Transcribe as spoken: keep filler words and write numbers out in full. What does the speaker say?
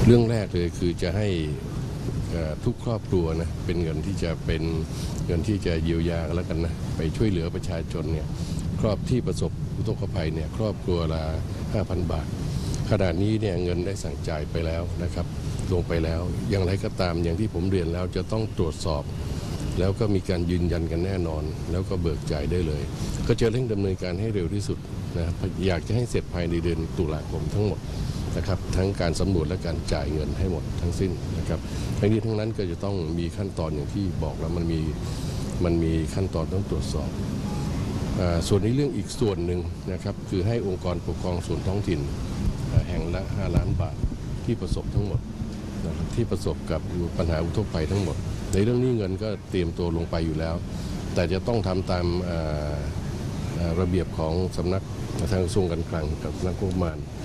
เรื่องแรกเลยคือจะให้ทุกครอบครัวนะเป็นเงินที่จะเป็นเงินที่จะเยียวยาแล้วกันนะไปช่วยเหลือประชาชนเนี่ยครอบที่ประสบอุทกภัยเนี่ยครอบครัวละ ห้าพัน บาทขณะนี้เนี่ยเงินได้สั่งจ่ายไปแล้วนะครับลงไปแล้วอย่างไรก็ตามอย่างที่ผมเรียนแล้วจะต้องตรวจสอบแล้วก็มีการยืนยันกันแน่นอนแล้วก็เบิกจ่ายได้เลยก็จะเร่งดำเนินการให้เร็วที่สุดนะอยากจะให้เสร็จภายในเดือนตุลาคมทั้งหมดนะครับทั้งการสำรวจและการจ่ายเงินให้หมดทั้งสิ้นนะครับทั้งนี้ทั้งนั้นก็จะต้องมีขั้นตอนอย่างที่บอกแล้วมันมีมันมีขั้นตอนต้องตรวจสอบส่วนในเรื่องอีกส่วนหนึ่งนะครับคือให้องค์กรปกครองส่วนท้องถิ่นแห่งละห้าล้านบาทที่ประสบทั้งหมดนะครับที่ประสบกับปัญหาอุทกภัยทั้งหมดในเรื่องนี้เงินก็เตรียมตัวลงไปอยู่แล้วแต่จะต้องทำตามระเบียบของสำนักทางกระทรวงการคลังกับสำนักงบประมาณ